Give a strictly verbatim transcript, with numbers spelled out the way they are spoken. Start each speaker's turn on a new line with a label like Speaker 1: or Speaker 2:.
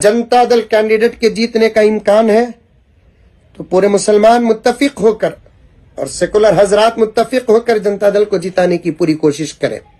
Speaker 1: Janata Dal candidate के जीतने का इम्कान है तो पूरे मुसलमान मुत्तफिक होकर और सेकुलर हजरात मुत्तफिक होकर जनता दल को जिताने की पूरी कोशिश करें।